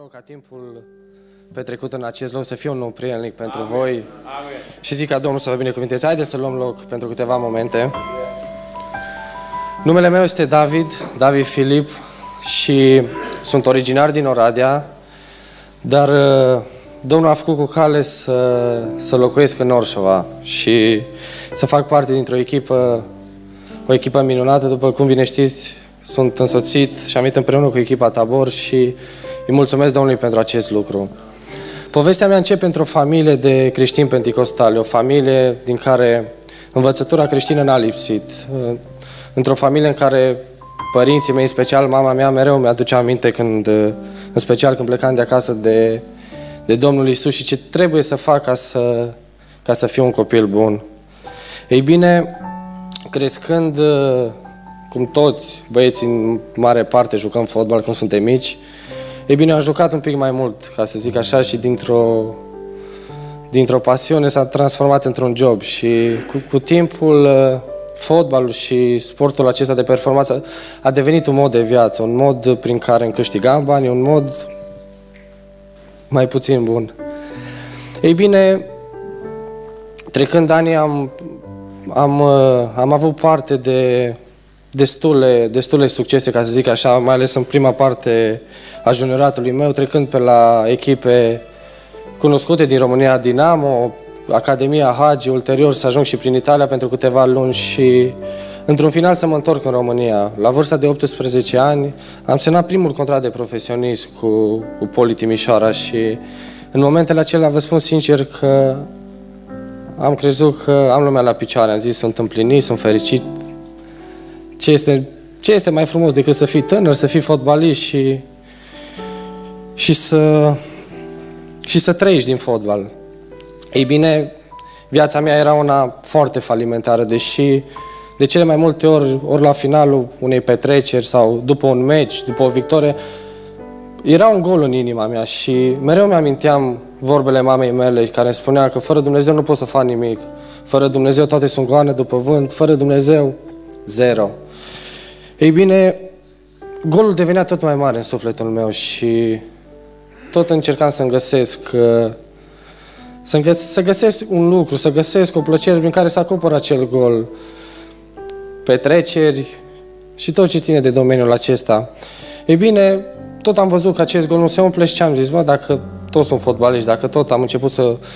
rog ca timpul petrecut în acest loc să fie un nou prielnic pentru voi. Amen. Și zic ca Domnul să vă binecuvânteze. Haideți să luăm loc pentru câteva momente. Numele meu este David Filip și sunt originar din Oradea, dar Domnul a făcut cu cale să locuiesc în Orșova și să fac parte dintr-o echipă, o echipă minunată. După cum bine știți, sunt însoțit și am venit împreună cu echipa Tabor și îi mulțumesc Domnului pentru acest lucru. Povestea mea începe într-o familie de creștini penticostali, o familie din care învățătura creștină n-a lipsit. Într-o familie în care părinții mei, în special mama mea, mereu mi-aducea aminte în special când plecam de acasă de Domnul Iisus și ce trebuie să fac ca să fiu un copil bun. Ei bine, crescând, cum toți băieții în mare parte jucăm fotbal când suntem mici, ei bine, am jucat un pic mai mult, ca să zic așa, și dintr-o pasiune s-a transformat într-un job și cu timpul fotbalul și sportul acesta de performanță a devenit un mod de viață, un mod prin care îmi câștigam bani, un mod mai puțin bun. Ei bine, trecând anii am avut parte de destule succese, ca să zic așa, mai ales în prima parte a junioratului meu, trecând pe la echipe cunoscute din România, Dinamo, Academia Hagi, ulterior să ajung și prin Italia pentru câteva luni și într-un final să mă întorc în România. La vârsta de 18 ani am semnat primul contract de profesionist cu Poli Timișoara și în momentele acelea vă spun sincer că am crezut că am lumea la picioare, am zis sunt împlinit, sunt fericit. Ce este mai frumos decât să fii tânăr, să fii fotbalist și să trăiești din fotbal. Ei bine, viața mea era una foarte falimentară, deși de cele mai multe ori la finalul unei petreceri sau după un meci, după o victorie, era un gol în inima mea și mereu mi-aminteam vorbele mamei mele care îmi spunea că fără Dumnezeu nu pot să fac nimic, fără Dumnezeu toate sunt goane după vânt, fără Dumnezeu, zero. Ei bine, golul devenea tot mai mare în sufletul meu și tot încercam să-mi găsesc să găsesc un lucru, să găsesc o plăcere prin care să acopăr acel gol. Petreceri și tot ce ține de domeniul acesta. Ei bine, tot am văzut că acest gol nu se umple și ce am zis, mă, dacă toți sunt fotbaliști, dacă tot am început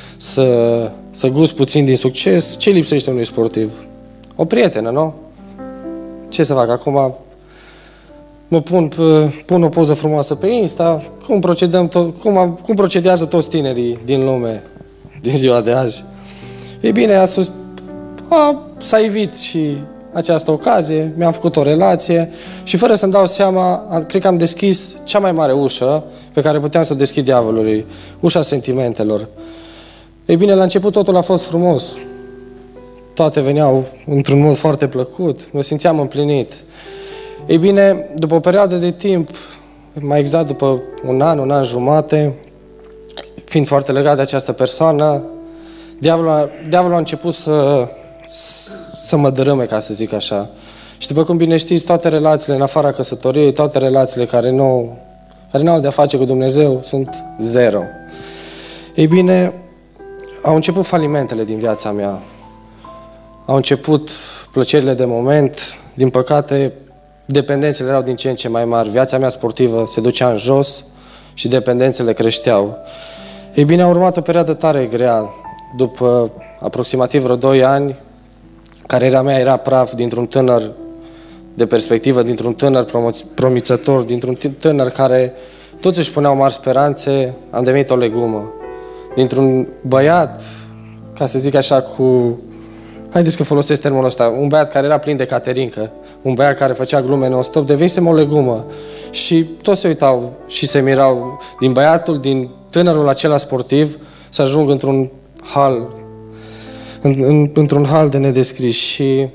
să gust puțin din succes, ce lipsește unui sportiv? O prietenă, nu? Ce să fac acum? Mă pun o poză frumoasă pe Insta, cum procedează toți tinerii din lume din ziua de azi. Ei bine, s-a evit și această ocazie, mi-am făcut o relație și fără să-mi dau seama, cred că am deschis cea mai mare ușă pe care puteam să o deschid diavolului, ușa sentimentelor. Ei bine, la început totul a fost frumos. Toate veneau într-un mod foarte plăcut, mă simțeam împlinit. Ei bine, după o perioadă de timp, mai exact după un an jumate, fiind foarte legat de această persoană, diavolul a început să mă dărâme, ca să zic așa. Și după cum bine știți, toate relațiile în afara căsătoriei, toate relațiile care n-au de-a face cu Dumnezeu, sunt zero. Ei bine, au început falimentele din viața mea. Au început plăcerile de moment. Din păcate, dependențele erau din ce în ce mai mari. Viața mea sportivă se ducea în jos și dependențele creșteau. Ei bine, a urmat o perioadă tare grea. După aproximativ vreo 2 ani, cariera mea era praf dintr-un tânăr de perspectivă, dintr-un tânăr promițător, dintr-un tânăr care toți își puneau mari speranțe, am devenit o legumă. Dintr-un băiat, ca să zic așa, haideți că folosesc termenul ăsta, un băiat care era plin de caterincă, un băiat care făcea glume non-stop, devenisem o legumă. Și toți se uitau și se mirau din tânărul acela sportiv să ajung într-un hal de nedescris. Și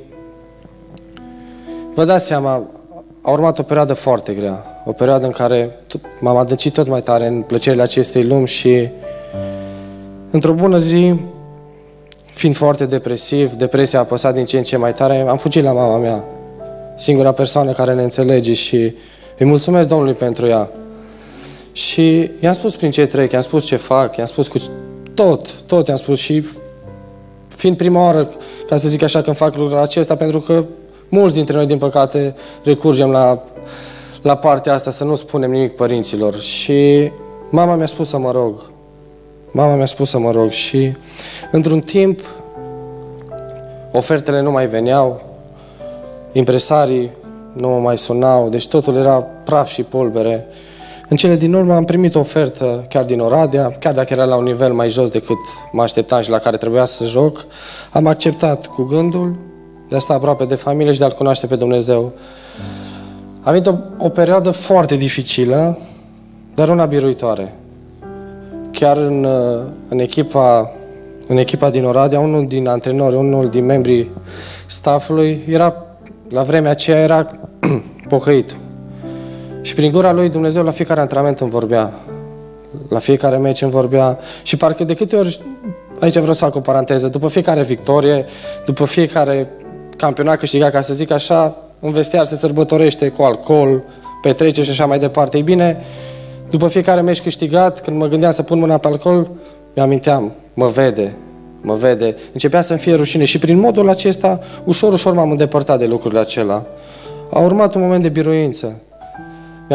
vă dați seama, a urmat o perioadă foarte grea, o perioadă în care m-am adâncit tot mai tare în plăcerile acestei lumi și într-o bună zi, fiind foarte depresiv, depresia a apăsat din ce în ce mai tare, am fugit la mama mea, singura persoană care ne înțelege și îi mulțumesc Domnului pentru ea. Și Și i-am spus prin ce trec, i-am spus ce fac, i-am spus cu tot i-am spus și fiind prima oară, ca să zic așa, când fac lucrul acesta, pentru că mulți dintre noi, din păcate, recurgem la partea asta, să nu spunem nimic părinților. Și mama mi-a spus să mă rog. Mama mi-a spus să mă rog și într-un timp ofertele nu mai veneau, impresarii nu mă mai sunau, deci totul era praf și pulbere. În cele din urmă am primit o ofertă chiar din Oradea, chiar dacă era la un nivel mai jos decât mă așteptam și la care trebuia să joc. Am acceptat cu gândul de a sta aproape de familie și de a-L cunoaște pe Dumnezeu. A venit o perioadă foarte dificilă, dar una biruitoare. Chiar în echipa din Oradea, unul din antrenori, unul din membrii staffului, la vremea aceea era pocăit. Și prin gura lui Dumnezeu la fiecare antrenament îmi vorbea. La fiecare meci îmi vorbea. Și parcă de câte ori, aici vreau să fac o paranteză, după fiecare victorie, după fiecare campionat câștigat, ca să zic așa, în vestiar se sărbătorește cu alcool, petrece și așa mai departe. Ei bine, după fiecare meci câștigat, când mă gândeam să pun mâna pe alcool, mi-aminteam, mă vede, începea să-mi fie rușine și prin modul acesta, ușor m-am îndepărtat de lucrurile acelea. A urmat un moment de biruință. Mi-am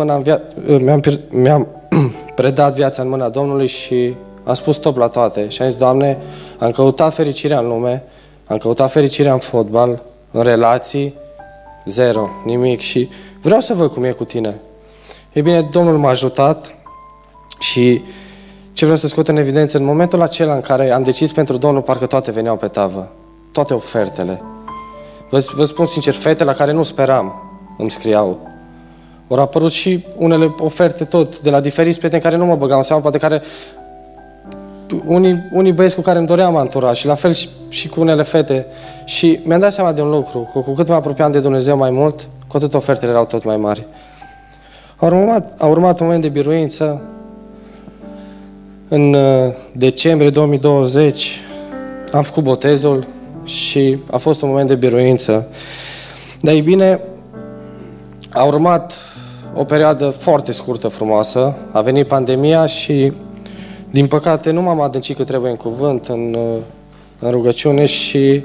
predat viața în mâna Domnului și am spus stop la toate. Și am zis, Doamne, am căutat fericirea în lume, am căutat fericirea în fotbal, în relații, zero, nimic și vreau să văd cum e cu tine. Ei bine, Domnul m-a ajutat și ce vreau să scot în evidență, în momentul acela în care am decis pentru Domnul, parcă toate veneau pe tavă. Toate ofertele. Vă spun sincer, fete la care nu speram îmi scriau. Au apărut și unele oferte tot, de la diferiți prieteni care nu mă băgau în seamă, poate care unii băieți cu care îmi doream antura și la fel și cu unele fete. Și mi-am dat seama de un lucru, că cu cât mă apropiam de Dumnezeu mai mult, cu atât ofertele erau tot mai mari. A urmat un moment de biruință. În decembrie 2020 am făcut botezul și a fost un moment de biruință. Dar e bine, a urmat o perioadă foarte scurtă, frumoasă. A venit pandemia și, din păcate, nu m-am adâncit cât trebuie în cuvânt, în rugăciune și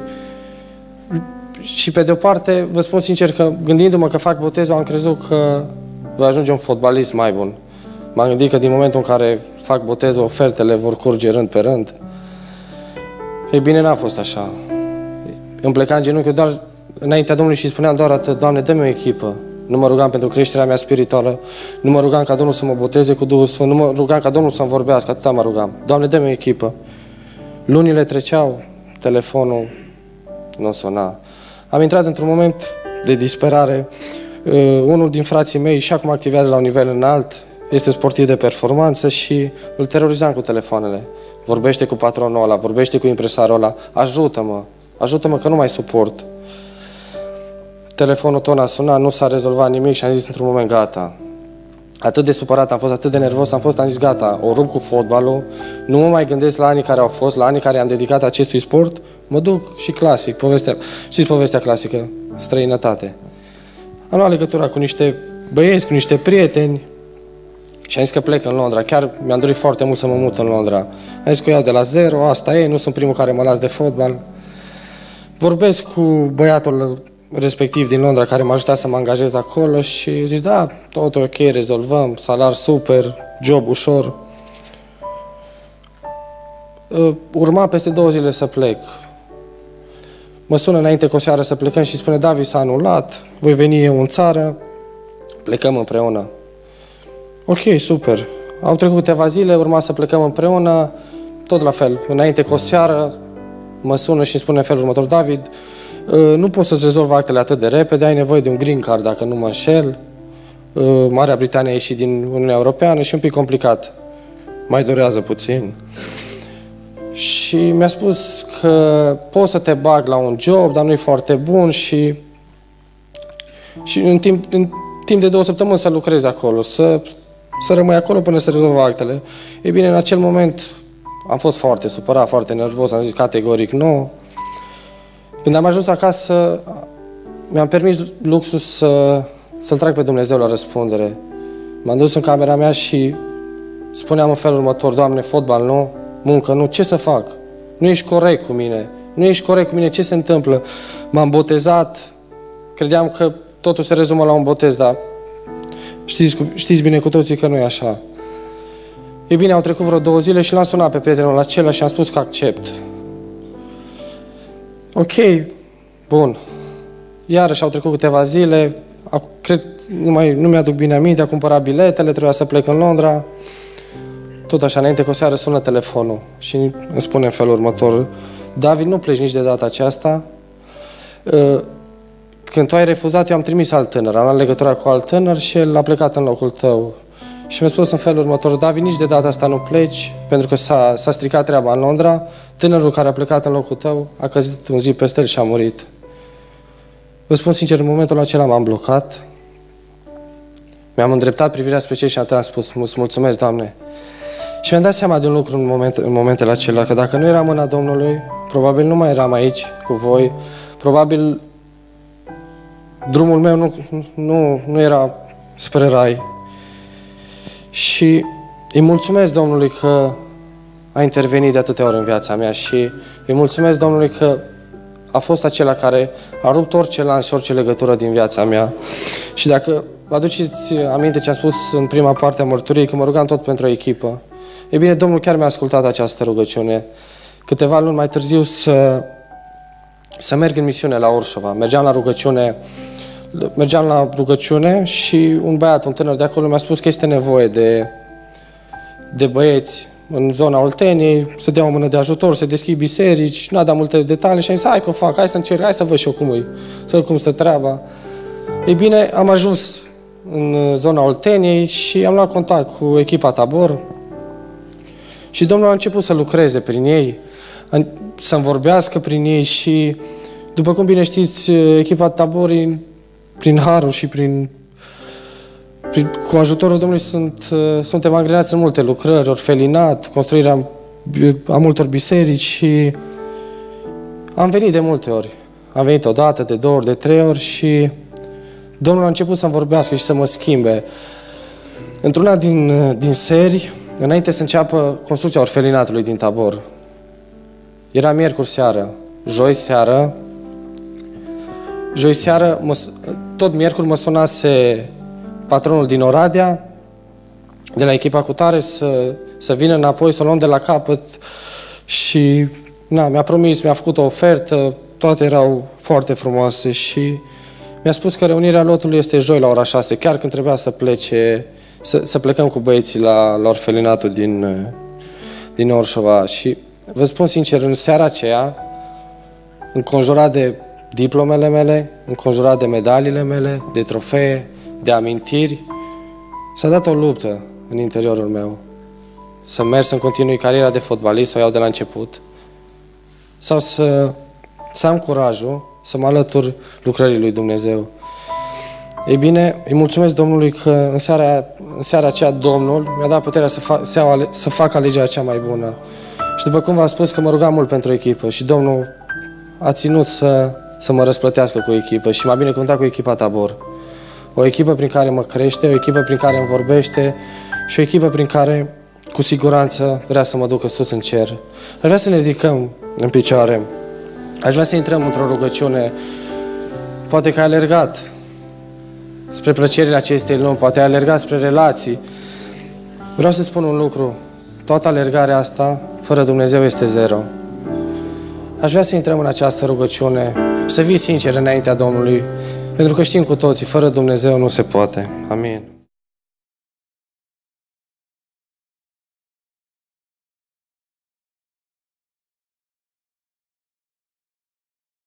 pe de o parte, vă spun sincer că, gândindu-mă că fac botezul, am crezut că voi ajunge un fotbalist mai bun. M-am gândit că din momentul în care fac botezul, ofertele vor curge rând pe rând. Ei bine, n-a fost așa. Îmi pleca în genunchi doar înaintea Domnului și spuneam doar atât, Doamne, dă-mi o echipă. Nu mă rugam pentru creșterea mea spirituală, nu mă rugam ca Domnul să mă boteze cu Duhul Sfânt, nu mă rugam ca Domnul să-mi vorbească, atâta mă rugam. Doamne, dă-mi o echipă. Lunile treceau, telefonul nu suna. Am intrat într-un moment de disperare. Unul din frații mei și acum activează la un nivel înalt, este sportiv de performanță și îl terorizam cu telefoanele. Vorbește cu patronul ăla, vorbește cu impresarul ăla, ajută-mă că nu mai suport. Telefonul tot a sunat, nu s-a rezolvat nimic și am zis într-un moment, gata. Atât de supărat am fost, atât de nervos am zis, gata, o rup cu fotbalul, nu mă mai gândesc la anii care au fost, la anii care am dedicat acestui sport, mă duc și clasic, știți povestea clasică, străinătate. Am luat legătura cu niște băieți, cu niște prieteni și am zis că plec în Londra. Chiar mi-am dorit foarte mult să mă mut în Londra. Am zis că iau de la zero, asta e, nu sunt primul care mă las de fotbal. Vorbesc cu băiatul respectiv din Londra care m-a ajutat să mă angajez acolo și zic, da, totul ok, rezolvăm, salar super, job ușor. Urma peste 2 zile să plec. Mă sună înainte cu o seară să plecăm și spune, David, s-a anulat, voi veni eu în țară, plecăm împreună. Ok, super. Au trecut câteva zile, urma să plecăm împreună, tot la fel. Înainte cu o seară, mă sună și îmi spune în felul următor, David, nu poți să-ți rezolvi actele atât de repede, ai nevoie de un green card, dacă nu mă înșel. Marea Britanie a ieșit din Uniunea Europeană și un pic complicat. Mai durează puțin. Și mi-a spus că pot să te bag la un job, dar nu-i foarte bun și în timp de 2 săptămâni să lucrezi acolo, să rămâi acolo până să rezolvă actele. Ei bine, în acel moment am fost foarte supărat, foarte nervos, am zis categoric nu. Când am ajuns acasă, mi-am permis luxul să-L trag pe Dumnezeu la răspundere. M-am dus în camera mea și spuneam în felul următor: Doamne, fotbal nu, muncă nu, ce să fac? Nu ești corect cu mine, nu ești corect cu mine, ce se întâmplă? M-am botezat, credeam că totul se rezumă la un botez, dar știți bine cu toții că nu e așa. E bine, au trecut vreo 2 zile și l-am sunat pe prietenul acela și am spus că accept. Ok, bun. Iarăși au trecut câteva zile, cred, nu mi-aduc bine aminte, a cumpărat biletele, trebuia să plec în Londra. Tot așa, înainte că o seară sună telefonul și îmi spune în felul următor: David, nu pleci nici de data aceasta. Când tu ai refuzat, eu am trimis alt tânăr, am luat legătura cu alt tânăr și el a plecat în locul tău. Și mi-a spus în felul următor: David, nici de data asta nu pleci, pentru că s-a stricat treaba în Londra. Tânărul care a plecat în locul tău a căzut un zi peste el și a murit. Vă spun sincer, în momentul acela m-am blocat. Mi-am îndreptat privirea spre cei și am spus: mulțumesc, Doamne. Și mi-am dat seama de un lucru în momentele acelea, că dacă nu era mâna Domnului, probabil nu mai eram aici cu voi, probabil drumul meu nu era spre rai. Și îi mulțumesc Domnului că a intervenit de atâtea ori în viața mea și îi mulțumesc Domnului că a fost acela care a rupt orice lanț și orice legătură din viața mea. Și dacă vă aduceți aminte ce am spus în prima parte a mărturiei, că mă rugam tot pentru o echipă, e bine, Domnul chiar mi-a ascultat această rugăciune. Câteva luni mai târziu să merg în misiune la Orșova. Mergeam la rugăciune și un băiat, un tânăr de acolo mi-a spus că este nevoie de băieți în zona Olteniei, să dea o mână de ajutor, să deschid biserici, nu a dat multe detalii și am zis: hai că o fac, hai să încerc, hai să văd și eu cum stă treaba. Ei bine, am ajuns în zona Olteniei și am luat contact cu echipa Tabor și Domnul a început să lucreze prin ei, să-mi vorbească prin ei și, după cum bine știți, echipa Tabor, prin harul și cu ajutorul Domnului suntem angrenați în multe lucrări, orfelinat, construirea a multor biserici și am venit de multe ori. Am venit o dată, de 2 ori, de 3 ori și Domnul a început să-mi vorbească și să mă schimbe. Într-una din seri, înainte să înceapă construcția orfelinatului din Tabor, era miercuri seară, joi seară, tot miercuri mă sunase patronul din Oradea, de la echipa cutare, să vină înapoi, să o luăm de la capăt și mi-a promis, mi-a făcut o ofertă, toate erau foarte frumoase și mi-a spus că reunirea lotului este joi la ora 6, chiar când trebuia să plecăm cu băieții la orfelinatul din Orșova. Și vă spun sincer, în seara aceea, înconjurat de diplomele mele, înconjurat de medaliile mele, de trofee, de amintiri, s-a dat o luptă în interiorul meu. Să merg să-mi continui cariera de fotbalist, să o iau de la început, sau să am curajul să mă alătur lucrării lui Dumnezeu. Ei bine, îi mulțumesc Domnului că în seara aceea Domnul mi-a dat puterea să fac alegerea cea mai bună. Și după cum v-am spus că mă rugam mult pentru echipă și Domnul a ținut să mă răsplătească cu echipă și m-a binecuvântat cu echipa Tabor. O echipă prin care mă crește, o echipă prin care îmi vorbește și o echipă prin care, cu siguranță, vrea să mă ducă sus în cer. Aș vrea să ne ridicăm în picioare. Aș vrea să intrăm într-o rugăciune. Poate că ai alergat spre plăcerile acestei lumi, poate ai alergat spre relații. Vreau să spun un lucru. Toată alergarea asta, fără Dumnezeu, este zero. Aș vrea să intrăm în această rugăciune și să fii sincer înaintea Domnului, pentru că știm cu toții, fără Dumnezeu nu se poate. Amin.